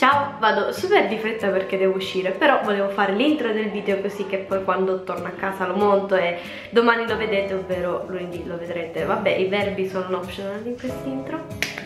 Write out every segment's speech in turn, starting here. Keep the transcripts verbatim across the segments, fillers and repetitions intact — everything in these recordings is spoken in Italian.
Ciao, vado super di fretta perché devo uscire, però volevo fare l'intro del video così che poi quando torno a casa lo monto e domani lo vedete, ovvero lunedì lo vedrete. Vabbè, i verbi sono optional in quest'intro.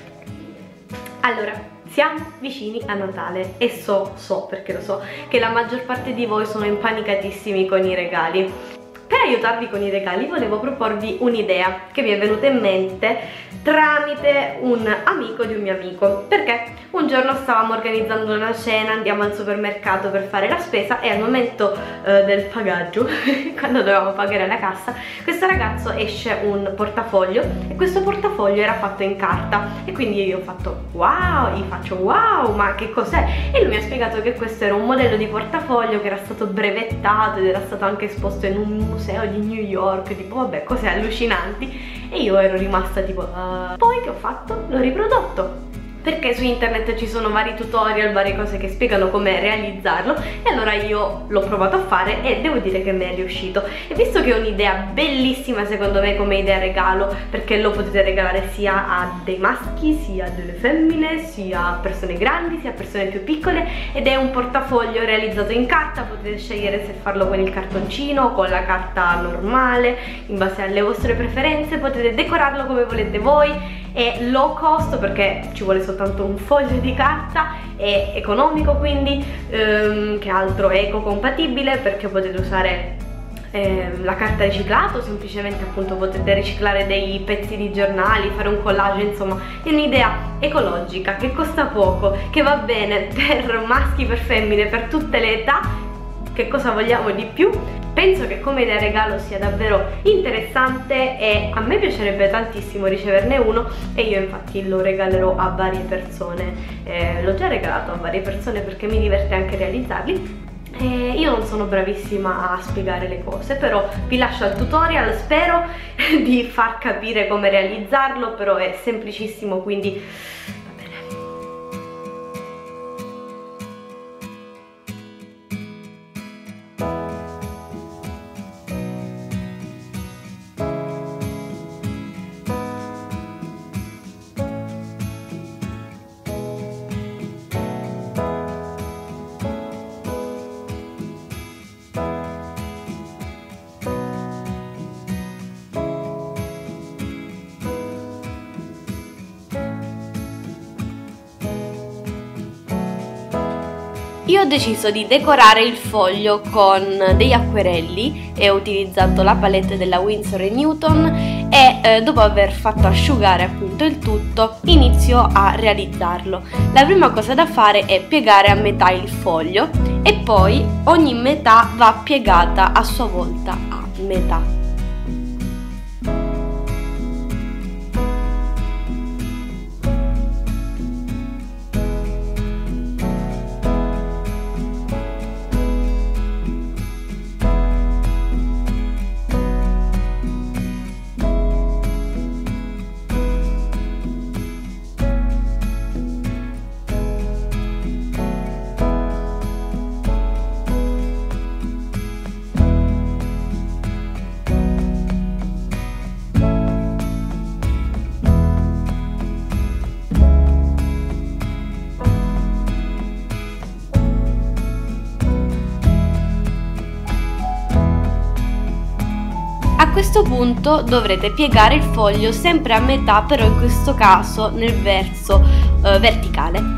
Allora, siamo vicini a Natale e so, so perché lo so, che la maggior parte di voi sono impanicatissimi con i regali. Per aiutarvi con i regali volevo proporvi un'idea che mi è venuta in mente tramite un amico di un mio amico, perché un giorno stavamo organizzando una cena, andiamo al supermercato per fare la spesa e al momento eh, del pagaggio, quando dovevamo pagare alla cassa, questo ragazzo esce un portafoglio e questo portafoglio era fatto in carta e quindi io ho fatto wow, gli faccio wow, ma che cos'è? E lui mi ha spiegato che questo era un modello di portafoglio che era stato brevettato ed era stato anche esposto in un museo di New York, tipo vabbè, cose allucinanti, e io ero rimasta tipo uh... poi che ho fatto? L'ho riprodotto, perché su internet ci sono vari tutorial, varie cose che spiegano come realizzarlo, e allora io l'ho provato a fare e devo dire che mi è riuscito. E visto che è un'idea bellissima secondo me come idea regalo, perché lo potete regalare sia a dei maschi, sia a delle femmine, sia a persone grandi, sia a persone più piccole, ed è un portafoglio realizzato in carta, potete scegliere se farlo con il cartoncino o con la carta normale, in base alle vostre preferenze, potete decorarlo come volete voi. È low cost perché ci vuole soltanto un foglio di carta, è economico, quindi ehm, che altro è ecocompatibile perché potete usare ehm, la carta riciclata o semplicemente appunto potete riciclare dei pezzi di giornali, fare un collage, insomma è un'idea ecologica che costa poco, che va bene per maschi, per femmine, per tutte le età. Che cosa vogliamo di più? Penso che come idea regalo sia davvero interessante e a me piacerebbe tantissimo riceverne uno, e io infatti lo regalerò a varie persone. Eh, l'ho già regalato a varie persone perché mi diverte anche realizzarli. E io non sono bravissima a spiegare le cose, però vi lascio al tutorial, spero di far capire come realizzarlo, però è semplicissimo, quindi io ho deciso di decorare il foglio con degli acquerelli e ho utilizzato la palette della Winsor e Newton e eh, dopo aver fatto asciugare appunto il tutto inizio a realizzarlo. La prima cosa da fare è piegare a metà il foglio e poi ogni metà va piegata a sua volta a metà. A questo punto dovrete piegare il foglio sempre a metà, però in questo caso nel verso eh, verticale.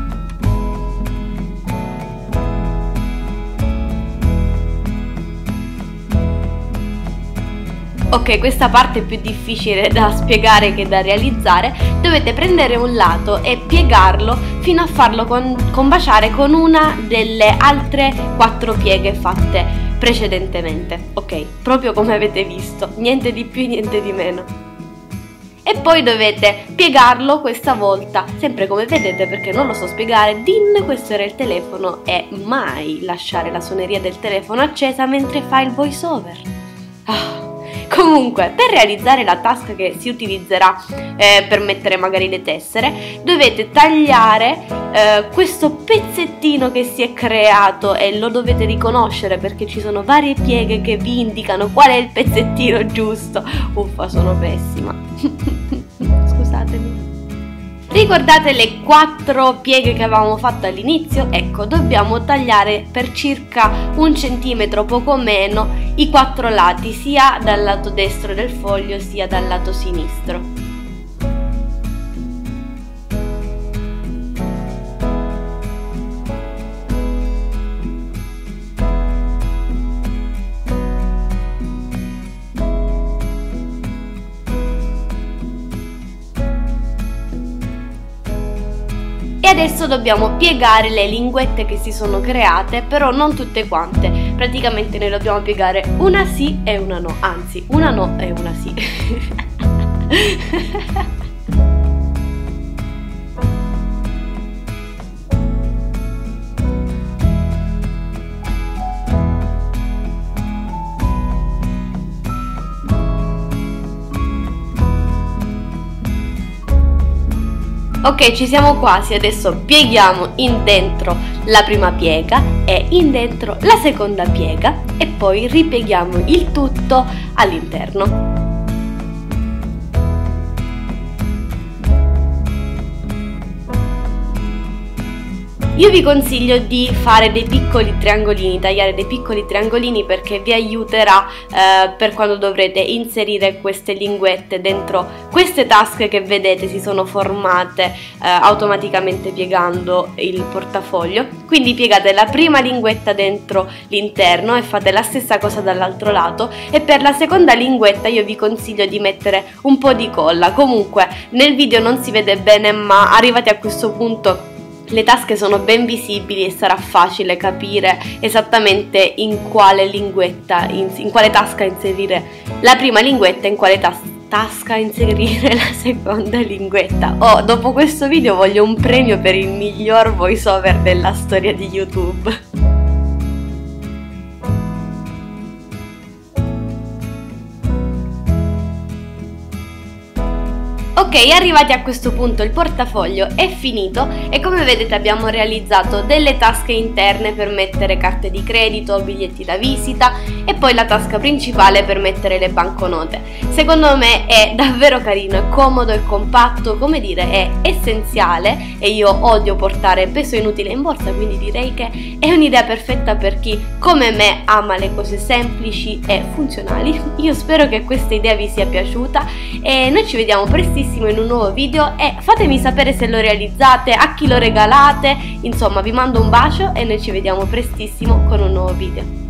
Ok, questa parte è più difficile da spiegare che da realizzare. Dovete prendere un lato e piegarlo fino a farlo con, combaciare con una delle altre quattro pieghe fatte precedentemente. Ok, proprio come avete visto, niente di più, niente di meno. E poi dovete piegarlo questa volta, sempre come vedete, perché non lo so spiegare. Din, questo era il telefono, e mai lasciare la suoneria del telefono accesa mentre fa il voice over. Ah. Comunque, per realizzare la tasca che si utilizzerà eh, per mettere magari le tessere, dovete tagliare eh, questo pezzettino che si è creato, e lo dovete riconoscere perché ci sono varie pieghe che vi indicano qual è il pezzettino giusto. Uffa, sono pessima. Scusatemi. Ricordate le quattro pieghe che avevamo fatto all'inizio? Ecco, dobbiamo tagliare per circa un centimetro, poco meno, i quattro lati, sia dal lato destro del foglio sia dal lato sinistro. E adesso dobbiamo piegare le linguette che si sono create, però non tutte quante, praticamente ne dobbiamo piegare una sì e una no, anzi una no e una sì. Ok, ci siamo quasi, adesso pieghiamo in dentro la prima piega e in dentro la seconda piega e poi ripieghiamo il tutto all'interno. Io vi consiglio di fare dei piccoli triangolini, tagliare dei piccoli triangolini perché vi aiuterà eh, per quando dovrete inserire queste linguette dentro queste tasche che vedete si sono formate eh, automaticamente piegando il portafoglio. Quindi piegate la prima linguetta dentro l'interno e fate la stessa cosa dall'altro lato, e per la seconda linguetta io vi consiglio di mettere un po' di colla. Comunque nel video non si vede bene, ma arrivati a questo punto le tasche sono ben visibili e sarà facile capire esattamente in quale linguetta, in, in quale tasca inserire la prima linguetta e in quale tas tasca inserire la seconda linguetta. Oh, dopo questo video voglio un premio per il miglior voice over della storia di YouTube. Ok, arrivati a questo punto il portafoglio è finito e come vedete abbiamo realizzato delle tasche interne per mettere carte di credito, biglietti da visita e poi la tasca principale per mettere le banconote. Secondo me è davvero carino, è comodo, è compatto, come dire, è essenziale e io odio portare peso inutile in borsa, quindi direi che è un'idea perfetta per chi come me ama le cose semplici e funzionali. Io spero che questa idea vi sia piaciuta e noi ci vediamo prestissimo in un nuovo video e fatemi sapere se lo realizzate, a chi lo regalate, insomma vi mando un bacio e noi ci vediamo prestissimo con un nuovo video.